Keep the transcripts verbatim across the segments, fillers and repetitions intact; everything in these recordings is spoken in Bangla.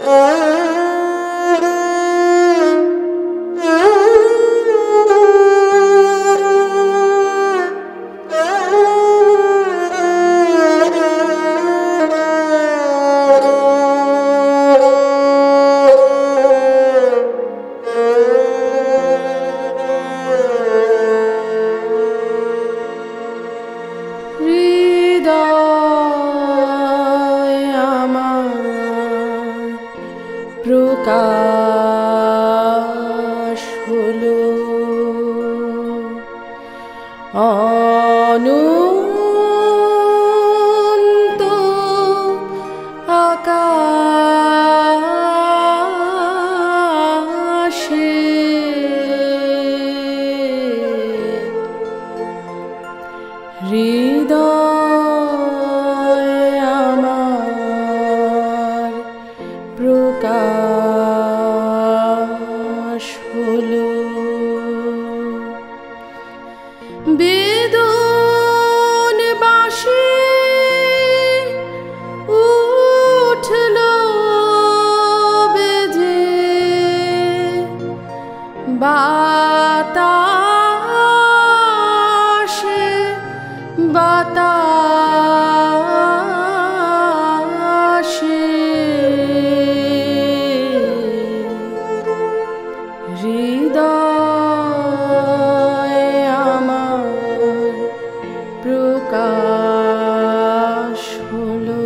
প্রকাশ হলো অনন্ত আকাশে হৃদয় আমার প্রকাশ হলো বেদন বাঁশি উঠলো বেজে বাতাসে বাতাসে হৃদয় আমার প্রকাশ হলো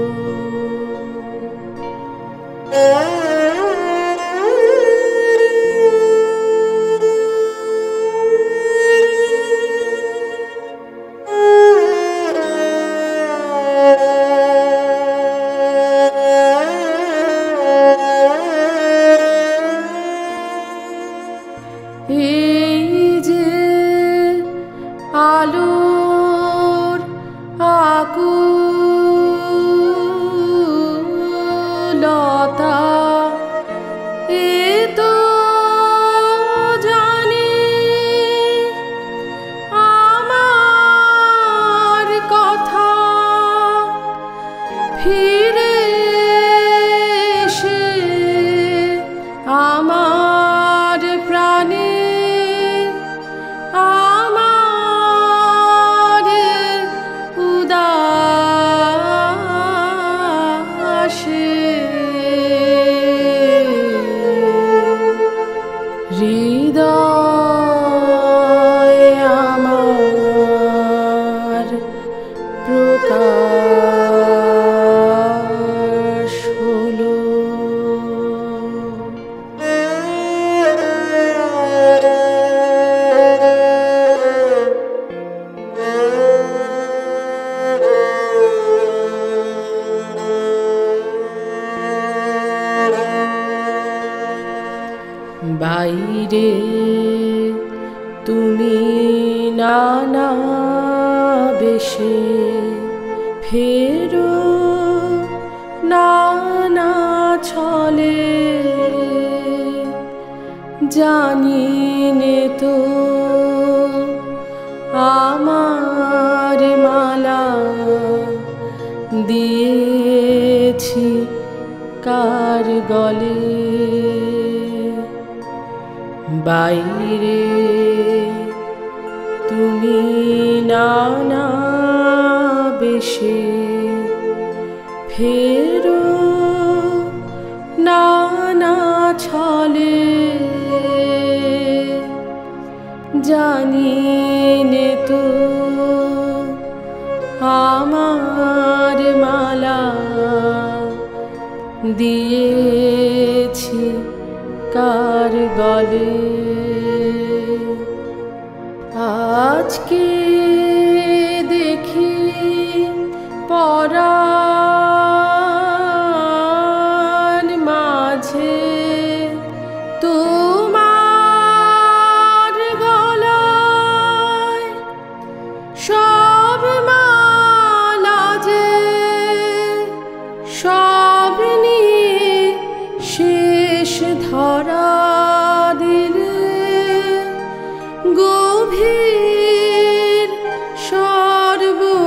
এই যে আলোর আকুলতা এ তো জানি আমার কথা ফিরে এসে আমার প্রাণে আমার উদাসে হৃদয় আমার প্রকাশ হলো বাইরে তুমি নানা বেশে ফেরো নানা ছলে জানি নে তো আমার মালা দিয়েছি কার গলে বাইরে তুমি নানা বেশে ফেরো নানা ছলে জানি নে তো আমার মালা দিয়েছি কার গলে আজকে দেখি পরাণ মাঝে তোমার গলায় সব মালা যে সব নিয়ে শেষ ধরা দিলে গভীর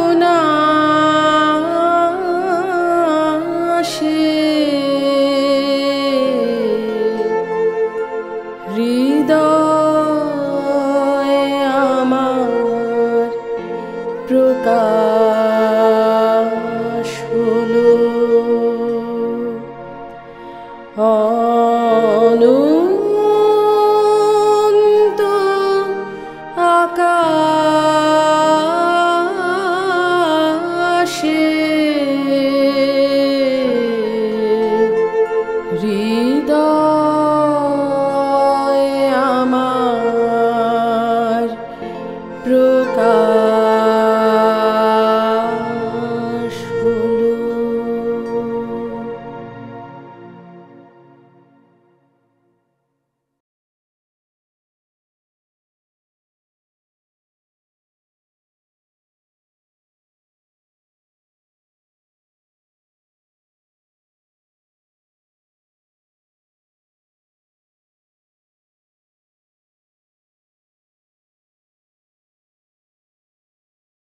সর্বনাশে হলো।